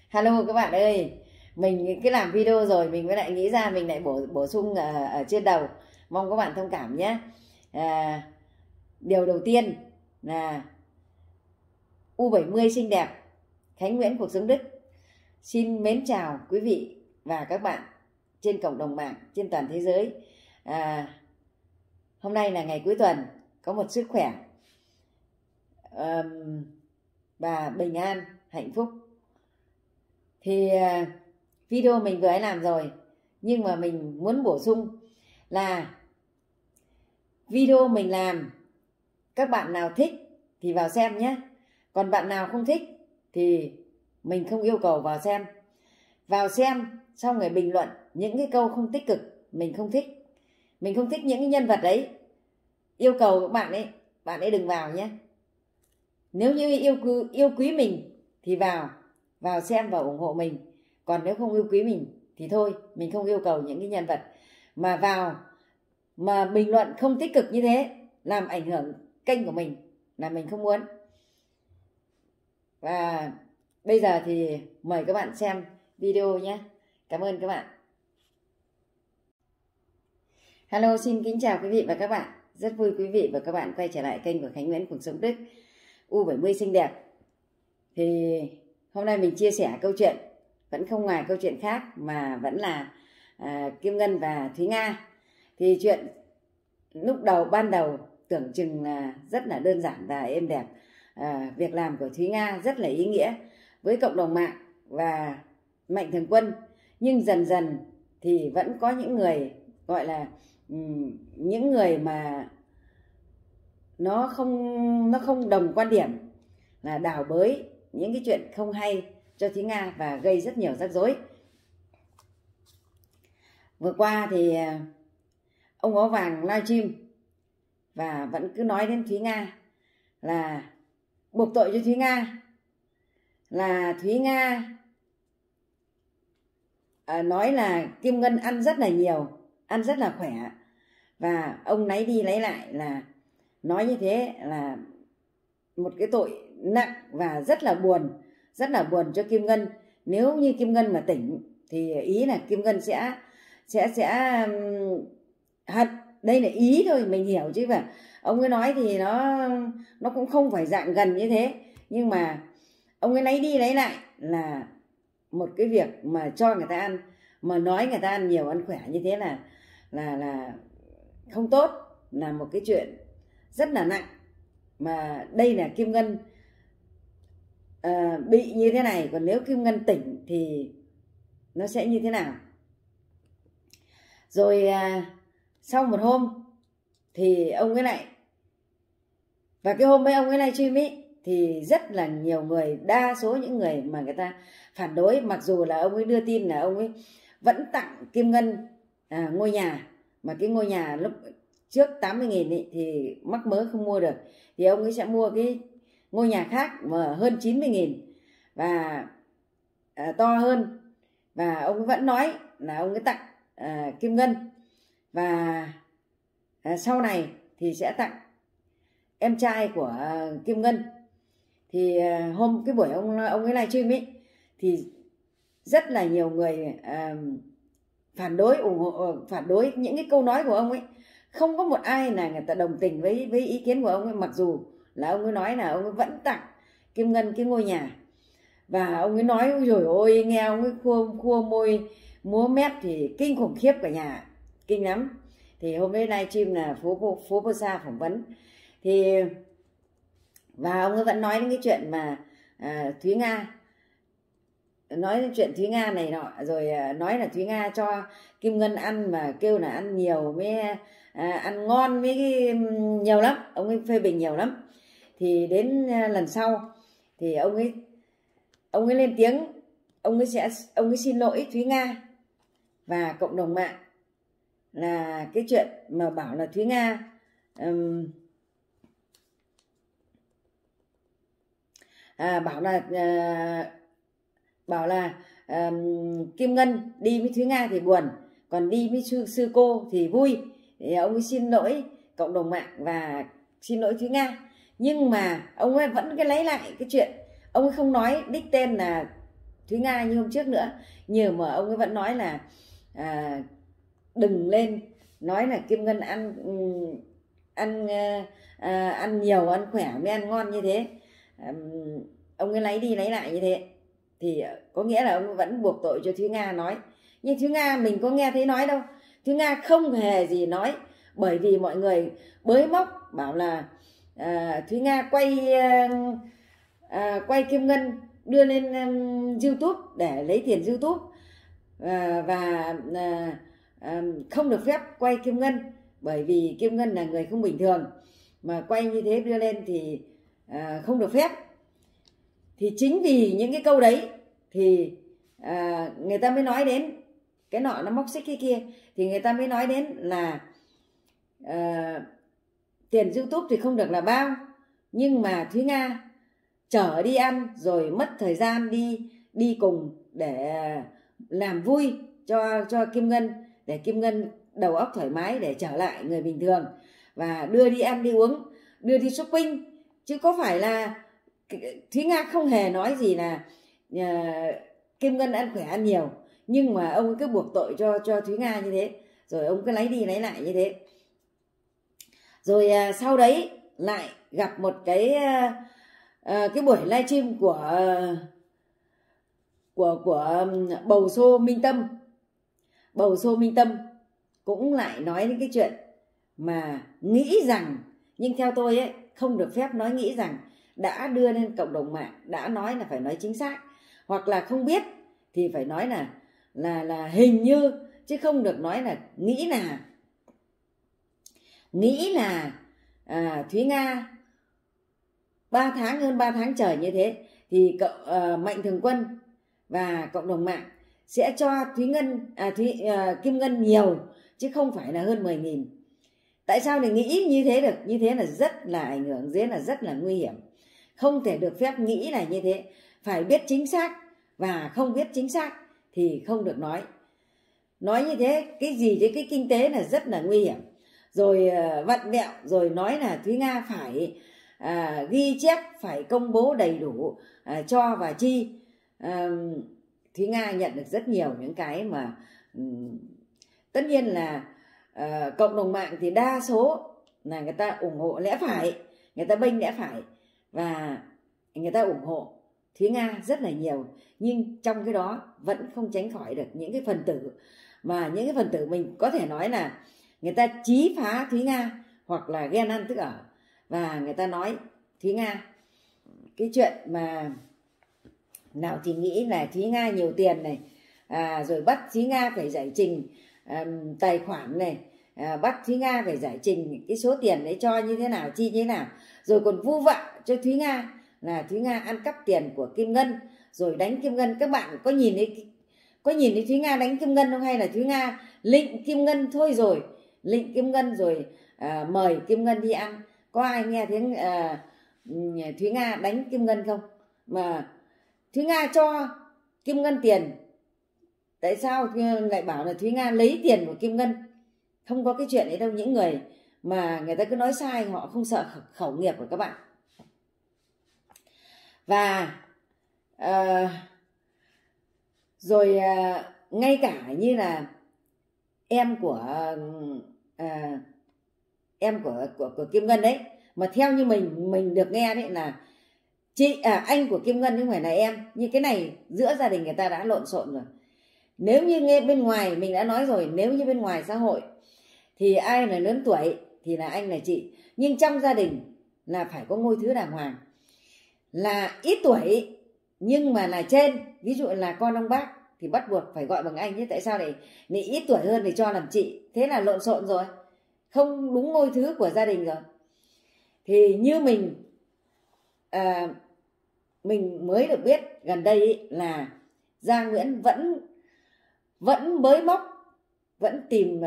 Hello các bạn ơi, mình cứ làm video rồi mình mới lại nghĩ ra mình lại bổ sung ở trên đầu, mong các bạn thông cảm nhé. Điều đầu tiên là U70 xinh đẹp, Khánh Nguyễn Cuộc Sống Đức xin mến chào quý vị và các bạn trên cộng đồng mạng trên toàn thế giới. Hôm nay là ngày cuối tuần, có một sức khỏe và bình an, hạnh phúc. Thì video mình vừa ấy làm rồi, nhưng mà mình muốn bổ sung là video mình làm các bạn nào thích thì vào xem nhé, còn bạn nào không thích thì mình không yêu cầu vào xem. Vào xem xong rồi bình luận những cái câu không tích cực, mình không thích những cái nhân vật đấy. Yêu cầu các bạn ấy đừng vào nhé. Nếu như yêu quý mình thì vào xem và ủng hộ mình, còn nếu không yêu quý mình thì thôi, mình không yêu cầu những cái nhân vật mà vào mà bình luận không tích cực như thế, làm ảnh hưởng kênh của mình là mình không muốn. Và bây giờ thì mời các bạn xem video nhé. Cảm ơn các bạn. Hello, xin kính chào quý vị và các bạn. Rất vui quý vị và các bạn quay trở lại kênh của Khánh Nguyễn Cuộc Sống Đức U70 xinh đẹp. Thì hôm nay mình chia sẻ câu chuyện vẫn không ngoài câu chuyện khác mà vẫn là Kim Ngân và Thúy Nga. Thì chuyện ban đầu tưởng chừng là rất là đơn giản và êm đẹp. Việc làm của Thúy Nga rất là ý nghĩa với cộng đồng mạng và mạnh thường quân, nhưng dần dần thì vẫn có những người gọi là những người mà nó không đồng quan điểm, là đào bới những cái chuyện không hay cho Thúy Nga và gây rất nhiều rắc rối. Vừa qua thì ông Áo Vàng livestream và vẫn cứ nói đến Thúy Nga, là buộc tội cho Thúy Nga, là Thúy Nga nói là Kim Ngân ăn rất là nhiều, ăn rất là khỏe, và ông lấy đi lấy lại là nói như thế là một cái tội nặng và rất là buồn cho Kim Ngân. Nếu như Kim Ngân mà tỉnh thì ý là Kim Ngân sẽ hận. Đây là ý thôi, mình hiểu chứ. Và ông ấy nói thì nó cũng không phải dạng gần như thế, nhưng mà ông ấy lấy đi lấy lại là một cái việc mà cho người ta ăn, mà nói người ta ăn nhiều ăn khỏe như thế là không tốt, là một cái chuyện rất là nặng. Mà đây là Kim Ngân bị như thế này, còn nếu Kim Ngân tỉnh thì nó sẽ như thế nào. Rồi sau một hôm thì ông ấy lại, và cái hôm ấy ông ấy livestream ấy thì rất là nhiều người, đa số những người mà người ta phản đối, mặc dù là ông ấy đưa tin là ông ấy vẫn tặng Kim Ngân ngôi nhà, mà cái ngôi nhà lúc trước 80.000 ấy thì mắc mớ không mua được, thì ông ấy sẽ mua cái ngôi nhà khác mà hơn 90.000 và to hơn, và ông ấy vẫn nói là ông ấy tặng Kim Ngân, và sau này thì sẽ tặng em trai của Kim Ngân. Thì cái buổi ông ấy livestream ấy thì rất là nhiều người phản đối những cái câu nói của ông ấy. Không có một ai là người ta đồng tình với ý kiến của ông ấy, mặc dù là ông ấy nói là ông ấy vẫn tặng Kim Ngân cái ngôi nhà. Và ông ấy nói ôi dồi ôi, nghe ông ấy khua môi múa mép thì kinh khủng khiếp cả nhà, kinh lắm. Thì hôm nay livestream là phố Posa phỏng vấn, thì và ông ấy vẫn nói đến cái chuyện mà Thúy Nga, nói đến chuyện Thúy Nga này nọ, rồi nói là Thúy Nga cho Kim Ngân ăn mà kêu là ăn nhiều mới ăn ngon mới nhiều lắm, ông ấy phê bình nhiều lắm. Thì đến lần sau thì ông ấy lên tiếng, ông ấy xin lỗi Thúy Nga và cộng đồng mạng, là cái chuyện mà bảo là Thúy Nga bảo là Kim Ngân đi với Thúy Nga thì buồn, còn đi với sư cô thì vui. Thì ông ấy xin lỗi cộng đồng mạng và xin lỗi Thúy Nga, nhưng mà ông ấy vẫn cái lấy lại cái chuyện, ông ấy không nói đích tên là Thúy Nga như hôm trước nữa, nhưng mà ông ấy vẫn nói là đừng lên nói là Kim Ngân ăn nhiều, ăn khỏe mới ăn ngon như thế. Ông ấy lấy đi lấy lại như thế, thì có nghĩa là ông ấy vẫn buộc tội cho Thúy Nga nói. Nhưng Thúy Nga mình có nghe thấy nói đâu, Thúy Nga không hề gì nói, bởi vì mọi người bới móc bảo là Thúy Nga quay Kim Ngân đưa lên YouTube để lấy tiền YouTube, và không được phép quay Kim Ngân, bởi vì Kim Ngân là người không bình thường, mà quay như thế đưa lên thì không được phép. Thì chính vì những cái câu đấy thì người ta mới nói đến cái nọ nó móc xích cái kia, thì người ta mới nói đến là tiền YouTube thì không được là bao, nhưng mà Thúy Nga chở đi ăn rồi mất thời gian đi cùng để làm vui cho Kim Ngân, để Kim Ngân đầu óc thoải mái để trở lại người bình thường, và đưa đi ăn đi uống, đưa đi shopping, chứ có phải là Thúy Nga không hề nói gì là Kim Ngân ăn khỏe ăn nhiều. Nhưng mà ông cứ buộc tội cho Thúy Nga như thế, rồi ông cứ lấy đi lấy lại như thế. Rồi sau đấy lại gặp một cái buổi livestream của bầu Xô Minh Tâm. Bầu Xô Minh Tâm cũng lại nói đến cái chuyện mà nghĩ rằng, nhưng theo tôi ấy không được phép nói nghĩ rằng, đã đưa lên cộng đồng mạng, đã nói là phải nói chính xác, hoặc là không biết thì phải nói là hình như, chứ không được nói là nghĩ là Thúy Nga hơn 3 tháng trời như thế thì Mạnh Thường Quân và cộng đồng mạng sẽ cho Kim Ngân nhiều, chứ không phải là hơn 10.000. Tại sao để nghĩ như thế được? Như thế là rất là ảnh hưởng, rất là nguy hiểm. Không thể được phép nghĩ là như thế, phải biết chính xác, và không biết chính xác thì không được nói. Nói như thế, cái gì chứ cái kinh tế là rất là nguy hiểm. Rồi vặn vẹo, rồi nói là Thúy Nga phải ghi chép, phải công bố đầy đủ cho và chi. Thúy Nga nhận được rất nhiều những cái mà tất nhiên là cộng đồng mạng thì đa số là người ta ủng hộ lẽ phải, người ta bênh lẽ phải, và người ta ủng hộ Thúy Nga rất là nhiều. Nhưng trong cái đó vẫn không tránh khỏi được những cái phần tử, mà những cái phần tử mình có thể nói là người ta chí phá Thúy Nga, hoặc là ghen ăn tức ở, và người ta nói Thúy Nga cái chuyện mà nào thì nghĩ là Thúy Nga nhiều tiền này, rồi bắt Thúy Nga phải giải trình tài khoản này, bắt Thúy Nga phải giải trình cái số tiền đấy cho như thế nào, chi như thế nào, rồi còn vu vạ cho Thúy Nga là Thúy Nga ăn cắp tiền của Kim Ngân rồi đánh Kim Ngân. Các bạn có nhìn thấy Thúy Nga đánh Kim Ngân không, hay là Thúy Nga lịnh Kim Ngân thôi, rồi lịnh Kim Ngân rồi mời Kim Ngân đi ăn? Có ai nghe tiếng Thúy Nga đánh Kim Ngân không? Mà Thúy Nga cho Kim Ngân tiền, tại sao lại bảo là Thúy Nga lấy tiền của Kim Ngân? Không có cái chuyện ấy đâu. Những người mà người ta cứ nói sai, họ không sợ khẩu nghiệp của các bạn. Và rồi ngay cả như là em của Kim Ngân đấy, mà theo như mình được nghe đấy là anh của Kim Ngân chứ không phải là em. Như cái này giữa gia đình người ta đã lộn xộn rồi. Nếu như nghe bên ngoài, mình đã nói rồi, nếu như bên ngoài xã hội thì ai là lớn tuổi thì là anh là chị, nhưng trong gia đình là phải có ngôi thứ đàng hoàng. Là ít tuổi nhưng mà là trên, ví dụ là con ông bác thì bắt buộc phải gọi bằng anh chứ. Tại sao lại ít tuổi hơn thì cho làm chị? Thế là lộn xộn rồi, không đúng ngôi thứ của gia đình rồi. Thì như mình mới được biết gần đây ý, là Gia Nguyễn vẫn bới móc, vẫn tìm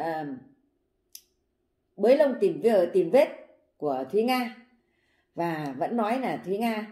bới lông tìm vết của Thúy Nga, và vẫn nói là Thúy Nga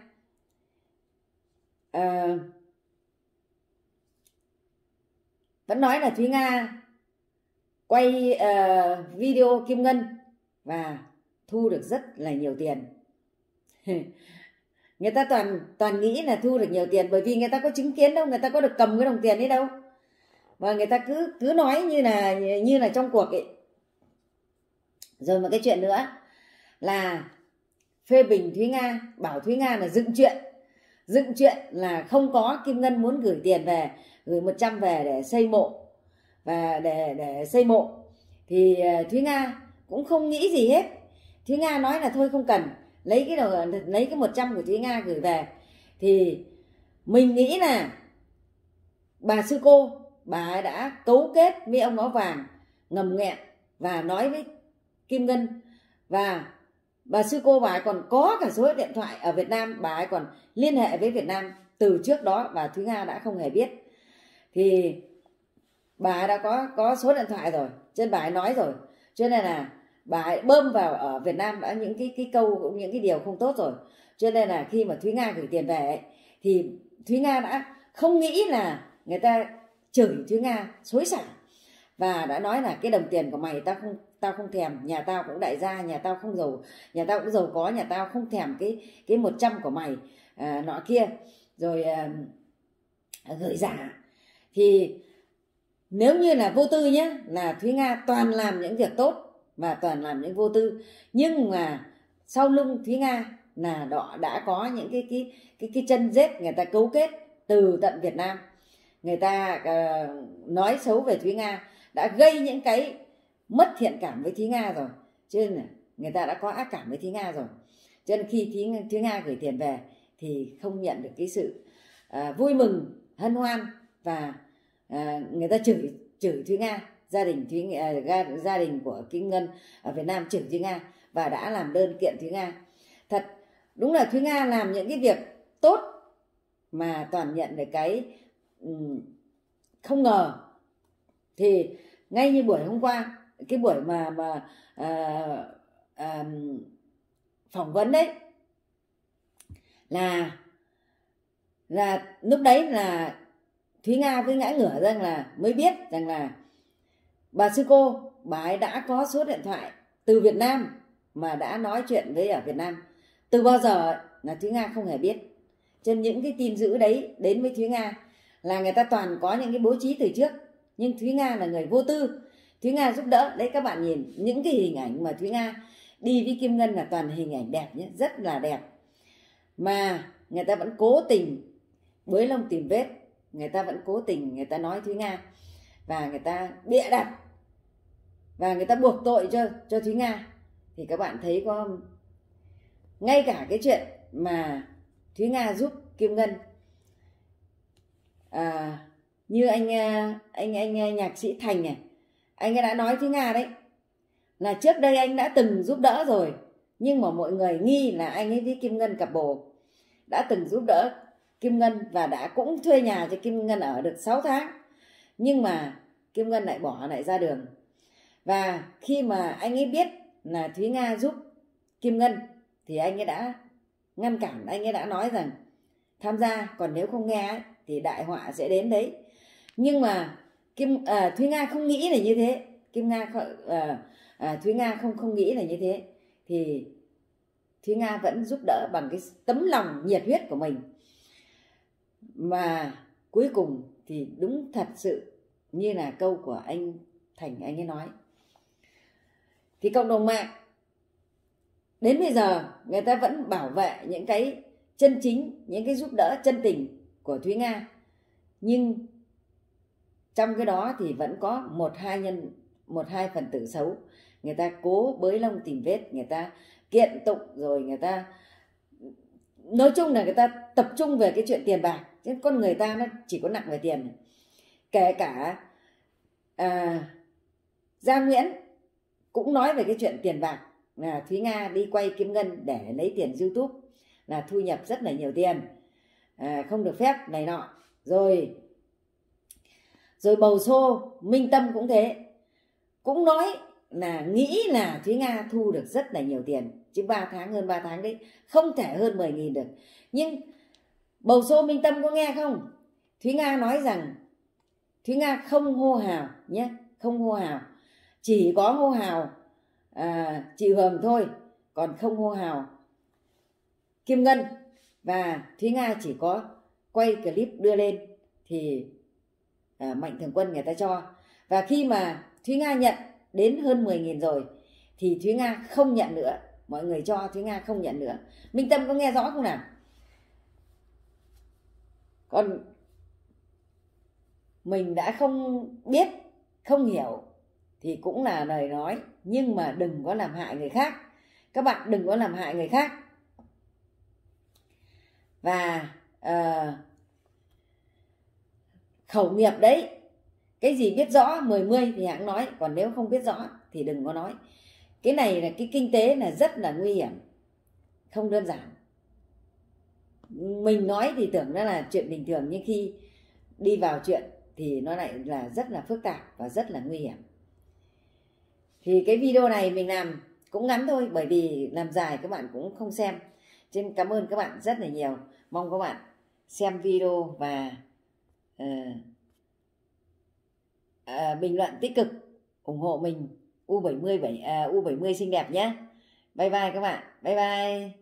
vẫn nói là Thúy Nga quay video Kim Ngân và thu được rất là nhiều tiền. Người ta toàn nghĩ là thu được nhiều tiền, bởi vì người ta có chứng kiến đâu, người ta có được cầm cái đồng tiền ấy đâu, và người ta cứ nói như là trong cuộc ấy. Rồi một cái chuyện nữa là phê bình Thúy Nga, bảo Thúy Nga là dựng chuyện là không có Kim Ngân muốn gửi tiền về, gửi 100 về để xây mộ, và để xây mộ thì Thúy Nga cũng không nghĩ gì hết. Thúy Nga nói là thôi không cần, lấy cái 100 của Thúy Nga gửi về. Thì mình nghĩ là bà sư cô, bà ấy đã cấu kết với ông áo vàng, ngầm nghẹn và nói với Kim Ngân. Và bà sư cô bà ấy còn có cả số điện thoại ở Việt Nam, bà ấy còn liên hệ với Việt Nam từ trước đó, và Thúy Nga đã không hề biết. Thì bà ấy đã có số điện thoại rồi, cho nên bà ấy nói rồi, cho nên là bà ấy bơm vào ở Việt Nam đã những cái câu, những cái điều không tốt rồi. Cho nên là khi mà Thúy Nga gửi tiền về ấy, thì Thúy Nga đã không nghĩ là người ta chửi Thúy Nga xối xả, và đã nói là cái đồng tiền của mày tao không thèm, nhà tao cũng đại gia, nhà tao không giàu, nhà tao cũng giàu có, nhà tao không thèm cái 100 của mày nọ kia, rồi gửi giả. Thì nếu như là vô tư nhé, là Thúy Nga toàn làm những việc tốt và toàn làm những vô tư, nhưng mà sau lưng Thúy Nga là đã có những cái chân rết, người ta cấu kết từ tận Việt Nam, người ta nói xấu về Thúy Nga, đã gây những cái mất thiện cảm với Thúy Nga rồi, cho nên là người ta đã có ác cảm với Thúy Nga rồi. Cho nên khi Thúy Nga gửi tiền về thì không nhận được cái sự vui mừng hân hoan, và người ta chửi Thúy Nga, gia đình của Kim Ngân ở Việt Nam chửi Thúy Nga và đã làm đơn kiện Thúy Nga. Thật đúng là Thúy Nga làm những cái việc tốt mà toàn nhận được cái không ngờ. Thì ngay như buổi hôm qua, cái buổi mà phỏng vấn đấy, là lúc đấy là Thúy Nga với ngã ngửa rằng là mới biết rằng là bà sư cô, bà ấy đã có số điện thoại từ Việt Nam mà đã nói chuyện với ở Việt Nam từ bao giờ là Thúy Nga không hề biết. Trên những cái tin dữ đấy đến với Thúy Nga là người ta toàn có những cái bố trí từ trước, nhưng Thúy Nga là người vô tư, Thúy Nga giúp đỡ. Đấy các bạn nhìn những cái hình ảnh mà Thúy Nga đi với Kim Ngân là toàn hình ảnh đẹp nhé, rất là đẹp, mà người ta vẫn cố tình bới lông tìm vết, người ta vẫn cố tình người ta nói Thúy Nga, và người ta bịa đặt và người ta buộc tội cho Thúy Nga. Thì các bạn thấy có không? Ngay cả cái chuyện mà Thúy Nga giúp Kim Ngân, như anh nhạc sĩ Thành này, anh ấy đã nói Thúy Nga đấy là trước đây anh đã từng giúp đỡ rồi, nhưng mà mọi người nghi là anh ấy với Kim Ngân cặp bồ, đã từng giúp đỡ Kim Ngân và đã cũng thuê nhà cho Kim Ngân ở được 6 tháng, nhưng mà Kim Ngân lại bỏ lại ra đường. Và khi mà anh ấy biết là Thúy Nga giúp Kim Ngân thì anh ấy đã ngăn cản, anh ấy đã nói rằng tham gia, còn nếu không nghe ấy, thì đại họa sẽ đến đấy. Nhưng mà Thúy Nga không nghĩ là như thế, Thúy Nga không nghĩ là như thế, thì Thúy Nga vẫn giúp đỡ bằng cái tấm lòng nhiệt huyết của mình. Mà cuối cùng thì đúng thật sự như là câu của anh Thành anh ấy nói, thì cộng đồng mạng đến bây giờ người ta vẫn bảo vệ những cái chân chính, những cái giúp đỡ chân tình của Thúy Nga, nhưng trong cái đó thì vẫn có một hai phần tử xấu, người ta cố bới lông tìm vết, người ta kiện tụng, rồi người ta nói chung là người ta tập trung về cái chuyện tiền bạc, chứ con người ta nó chỉ có nặng về tiền. Kể cả Gia Nguyễn cũng nói về cái chuyện tiền bạc, là Thúy Nga đi quay Kim Ngân để lấy tiền YouTube, là thu nhập rất là nhiều tiền, không được phép này nọ. Rồi bầu xô Minh Tâm cũng thế, cũng nói là nghĩ là Thúy Nga thu được rất là nhiều tiền, chứ hơn 3 tháng đấy không thể hơn 10.000 được. Nhưng bầu xô Minh Tâm có nghe không? Thúy Nga nói rằng Thúy Nga không hô hào nhé, không hô hào, chỉ có hô hào chị Hường thôi, còn không hô hào Kim Ngân. và Thúy Nga chỉ có quay clip đưa lên thì Mạnh Thường Quân người ta cho. Và khi mà Thúy Nga nhận đến hơn 10.000 rồi thì Thúy Nga không nhận nữa, mọi người cho Thúy Nga không nhận nữa. Minh Tâm có nghe rõ không nào? Còn mình đã không biết, không hiểu thì cũng là lời nói, nhưng mà đừng có làm hại người khác. Các bạn đừng có làm hại người khác. Và khẩu nghiệp đấy, cái gì biết rõ 10 thì hãng nói, còn nếu không biết rõ thì đừng có nói. Cái này là cái kinh tế là rất là nguy hiểm, không đơn giản. Mình nói thì tưởng nó là chuyện bình thường, nhưng khi đi vào chuyện thì nó lại là rất là phức tạp và rất là nguy hiểm. Thì cái video này mình làm cũng ngắn thôi, bởi vì làm dài các bạn cũng không xem. Cho nên cảm ơn các bạn rất là nhiều. Mong các bạn xem video và bình luận tích cực ủng hộ mình U70 xinh đẹp nhé. Bye bye các bạn. Bye bye.